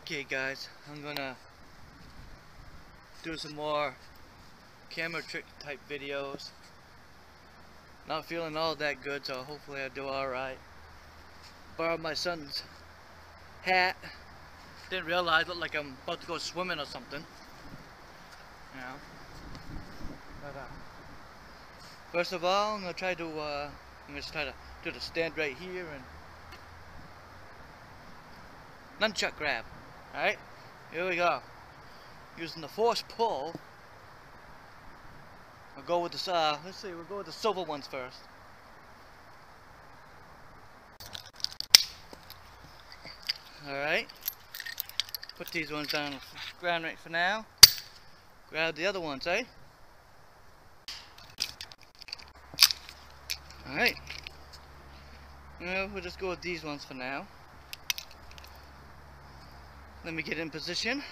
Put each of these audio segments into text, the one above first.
Okay guys, I'm gonna do some more camera trick type videos. Not feeling all that good, so hopefully I do alright. Borrowed my son's hat. Didn't realize it looked like I'm about to go swimming or something. You know. But first of all, I'm gonna try to do the stand right here and nunchuck grab. Alright? Here we go. Using the force pull. I'll go with the let's see, we'll go with the silver ones first. Alright. Put these ones down on the ground right for now. Grab the other ones, eh? Alright. We'll just go with these ones for now. Let me get in position.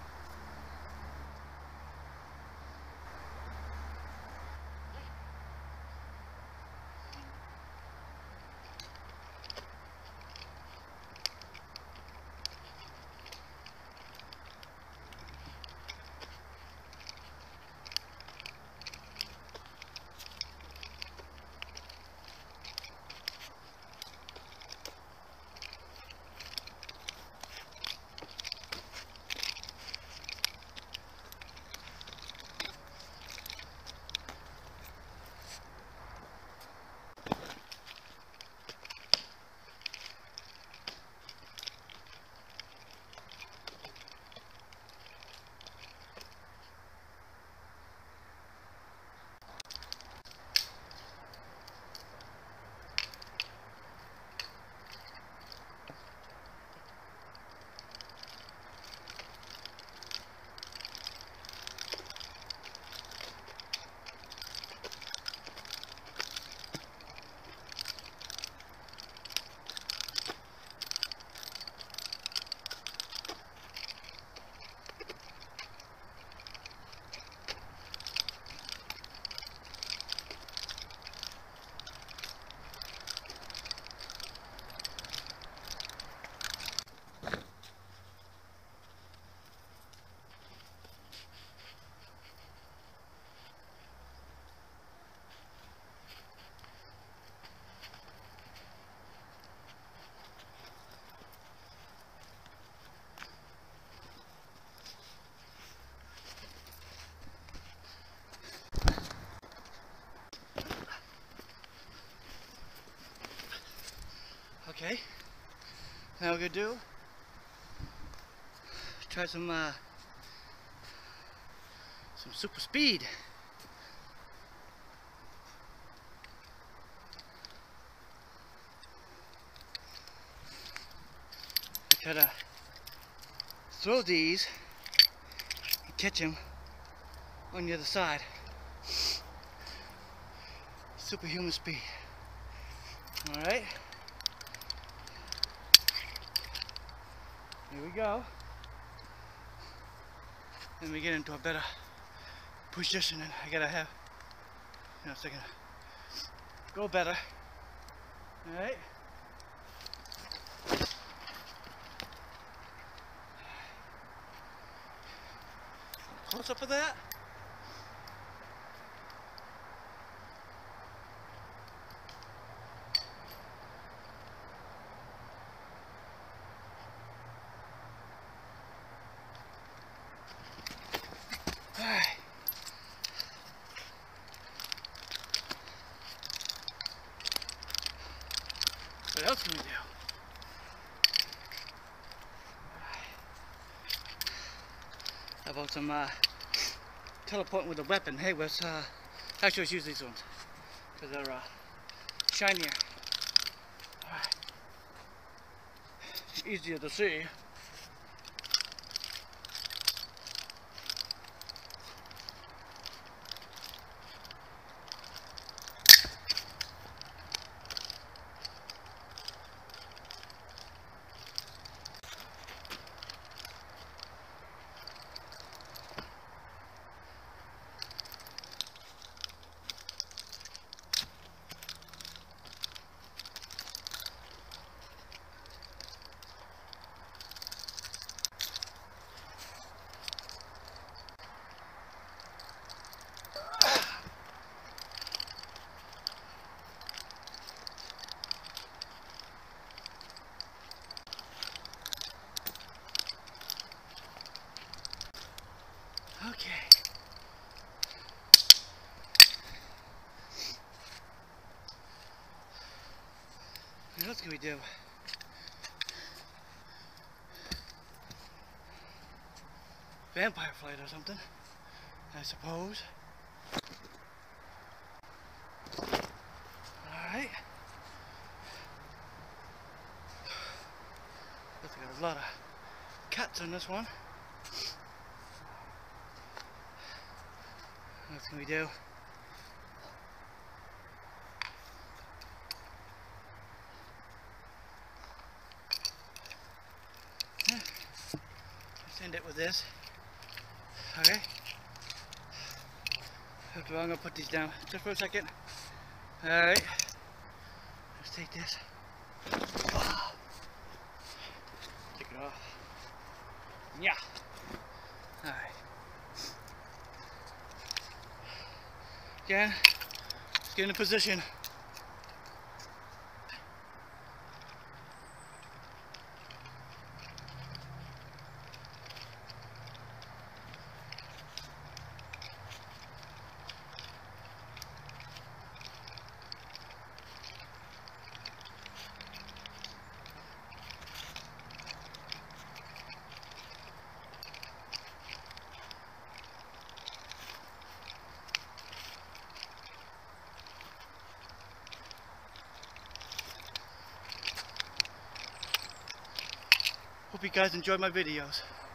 Okay, now we're gonna do try some super speed. Try to throw these and catch them on the other side. Superhuman speed. All right. Here we go. Let me get into a better position, and I gotta have, you know, so I can go better. All right. Close up of that. What else can we do? How about some teleporting with a weapon? Hey, let's actually let's use these ones because they're shinier. Alright. Easier to see. else can we do? Vampire flight or something, I suppose. Alright. Looks like there's a lot of cats on this one. What else can we do? Let's end it with this. Okay. After all, I'm gonna put these down just for a second. Alright. Let's take this. Take it off. Yeah. Alright. Again, let's get in a position. Hope you guys enjoyed my videos.